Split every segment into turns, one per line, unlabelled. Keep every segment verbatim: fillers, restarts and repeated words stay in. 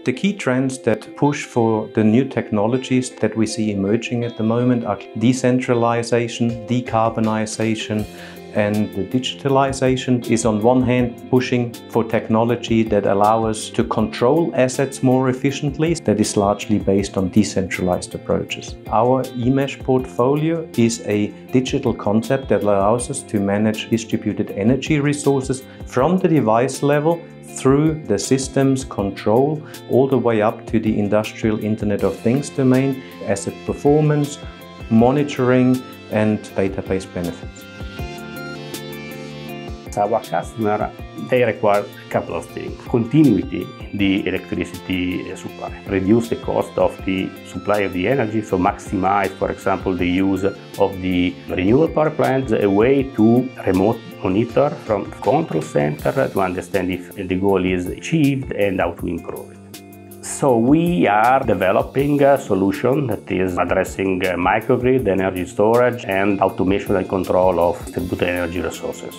The key trends that push for the new technologies that we see emerging at the moment are decentralization, decarbonization, and the digitalization is on one hand pushing for technology that allow us to control assets more efficiently. That is largely based on decentralized approaches. Our eMesh portfolio is a digital concept that allows us to manage distributed energy resources from the device level through the systems control all the way up to the industrial Internet of Things domain, asset performance, monitoring, and database benefits.
Our customer, they require a couple of things. Continuity in the electricity supply. Reduce the cost of the supply of the energy, so maximize, for example, the use of the renewable power plants, a way to remote monitor from control center to understand if the goal is achieved and how to improve it. So we are developing a solution that is addressing microgrid, energy storage, and automation and control of distributed energy resources.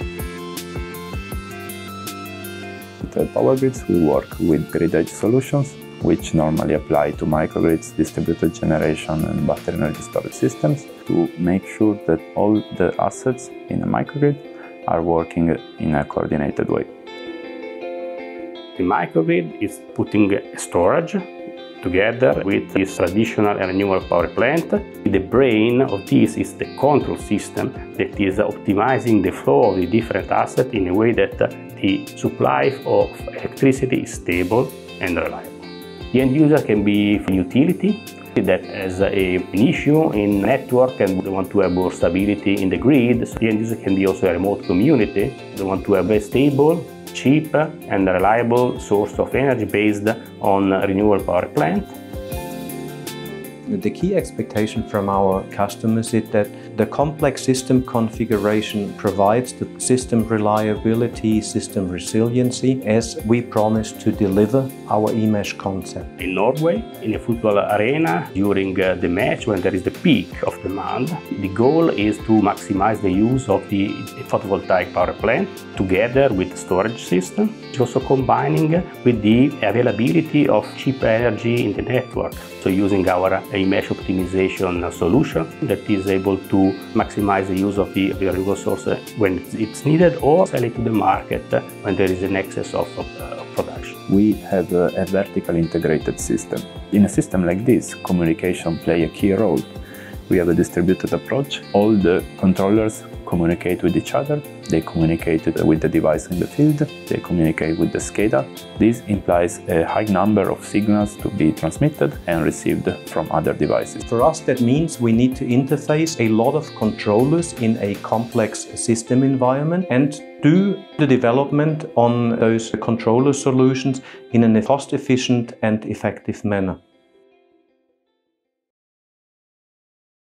At Power Grids, we work with grid edge solutions, which normally apply to microgrids, distributed generation, and battery energy storage systems, to make sure that all the assets in a microgrid are working in a coordinated way.
The microgrid is putting storage together with this traditional and renewable power plant. The brain of this is the control system that is optimizing the flow of the different assets in a way that the supply of electricity is stable and reliable. The end user can be a utility that has a, an issue in network and they want to have more stability in the grid. So the end user can be also a remote community. They want to have a stable, cheap and reliable source of energy based on renewable power plant.
The key expectation from our customers is that the complex system configuration provides the system reliability, system resiliency as we promise to deliver our eMesh concept.
In Norway, in a football arena, during uh, the match when there is the peak of demand, the goal is to maximize the use of the photovoltaic power plant together with the storage system, also combining with the availability of cheap energy in the network. So using our eMesh optimization solution that is able to maximize the use of the renewable source when it's needed or sell it to the market when there is an excess of uh, production.
We have a, a vertically integrated system. In a system like this, communication plays a key role. We have a distributed approach. All the controllers communicate with each other. They communicate with the device in the field. They communicate with the SCADA. This implies a high number of signals to be transmitted and received from other devices.
For us, that means we need to interface a lot of controllers in a complex system environment and do the development on those controller solutions in a cost-efficient and effective manner.